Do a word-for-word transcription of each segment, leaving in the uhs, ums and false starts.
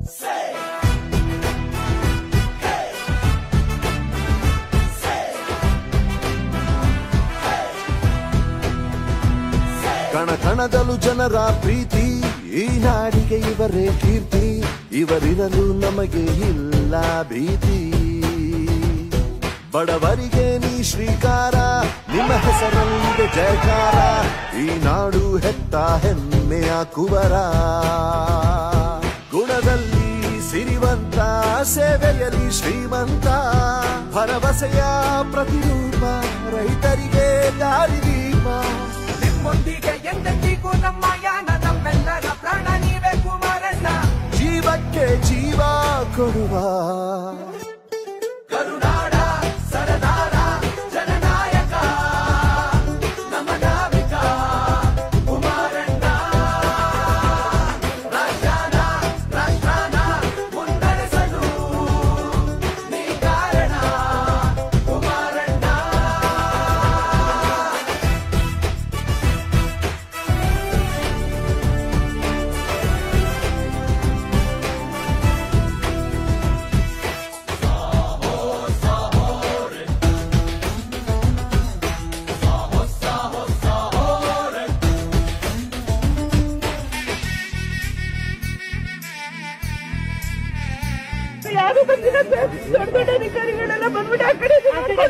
ಕಣ ಕಣದಲು ಜನರ ಪ್ರೀತಿ, ಈ ನಾಡಿಗೆ ಇವರೇ ಕೀರ್ತಿ, ಇವರಿರಲು ನಮಗೆ ಇಲ್ಲ ಭೀತಿ. ಬಡವರಿಗೆ ನೀ ಶ್ರೀಕಾರ, ನಿಮ್ಮ ಹೆಸರಲ್ಲಿದೆ ಜಯಕಾರ, ಈ ನಾಡು ಹೆತ್ತ ಹೆಮ್ಮೆಯ ಕುವರ. ಗುಣದಲ್ಲಿ ಸಿರಿವಂತ, ಸೇವೆಯಲ್ಲಿ ಶ್ರೀಮಂತ, ಭರವಸೆಯ ಪ್ರತಿರೂಪ, ರೈತರಿಗೆ ದಾರಿದೀಪ. ನಿಮ್ಮೊಂದಿಗೆ ಎಂದೆಂದಿಗೂ ನಮ್ಮ ಯಾನ, ನಮ್ಮೆಲ್ಲರ ಪ್ರಾಣ ನೀವೇ ಕುಮಾರಣ್ಣ. ಜೀವಕ್ಕೆ ಜೀವ ಕೊಡುವ ಕರುನಾಡ ಸರದಾರ ಜನನಾಯಕ, ನಮ್ಮ ನಾವಿಕ ಕುಮಾರಣ್ಣ. ರಾಜ್ಯಾನ ರಾಷ್ಟ್ರಾನ ಮುನ್ನಡೆಸಲು ನೀ ಕಾರಣ ಕುಮಾರಣ್ಣ. ಯಾರು ಬಂದಿಲ್ಲ ಸರ್, ದೊಡ್ಡ ದೊಡ್ಡ ಅಧಿಕಾರಿಗಳೆಲ್ಲ ಬಂದ್ಬಿಟ್ಟು ಆ ಕಡೆ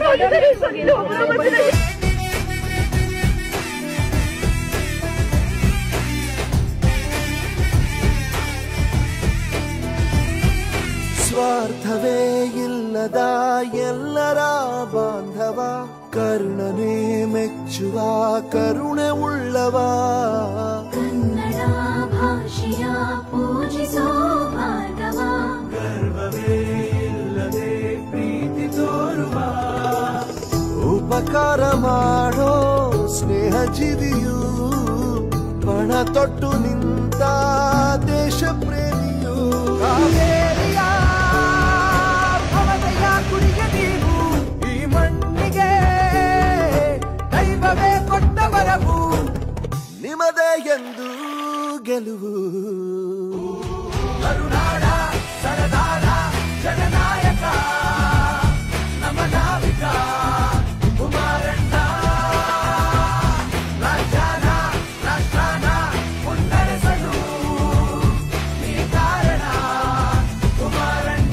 ಸ್ವಾರ್ಥವೇ ಇಲ್ಲದ ಎಲ್ಲರ ಬಾಂಧವ, ಕರುಣನೆ ಮೆಚ್ಚುವ ಕರುಣೆ ಉಳ್ಳವ. ಕನ್ನಡ ಭಾಷೆಯ ಪೂಜಿಸೋ ಮಾಧವ, ಗರ್ವವೇ ಇಲ್ಲದೆ ಪ್ರೀತಿ ತೋರುವ, ಉಪಕಾರ ಮಾಡೋ ಸ್ನೇಹ ಜೀವಿಯು, ಪಣ ತೊಟ್ಟು ನಿಂತ ದೇಶ ಪ್ರೇಮಿಯು. ಕಾವೇರಿಯ ಭವದಯ ಕುಡಿಯ ನೀವು, ಈ ಮಣ್ಣಿಗೆ ದೈವವೇ ಕೊಟ್ಟ ವರವು, ನಿಮದೇ ಎಂದು ಗೆಲುವು. ಕರುನಾಡ ಸರದಾರ ಜನನಾಯಕ, ನಮ್ಮ ನಾವಿಕ ಕುಮಾರಣ್ಣ. ರಾಜ್ಯಾನ ರಾಷ್ಟ್ರಾನ ಮುನ್ನಡೆಸಲು ನೀ ಕಾರಣ ಕುಮಾರಣ್ಣ.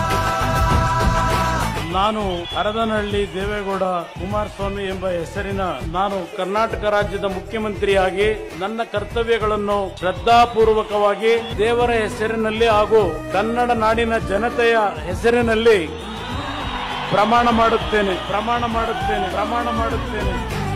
ನಾನು ಹರದನಹಳ್ಳಿ ದೇವೇಗೌಡ ಕುಮಾರಸ್ವಾಮಿ ಎಂಬ ಹೆಸರಿನ ನಾನು ಕರ್ನಾಟಕ ರಾಜ್ಯದ ಮುಖ್ಯಮಂತ್ರಿಯಾಗಿ ನನ್ನ ಕರ್ತವ್ಯಗಳನ್ನು ಶ್ರದ್ಧಾಪೂರ್ವಕವಾಗಿ ದೇವರ ಹೆಸರಿನಲ್ಲಿ ಹಾಗೂ ಕನ್ನಡ ನಾಡಿನ ಜನತೆಯ ಹೆಸರಿನಲ್ಲಿ ಪ್ರಮಾಣ ಮಾಡುತ್ತೇನೆ ಪ್ರಮಾಣ ಮಾಡುತ್ತೇನೆ ಪ್ರಮಾಣ ಮಾಡುತ್ತೇನೆ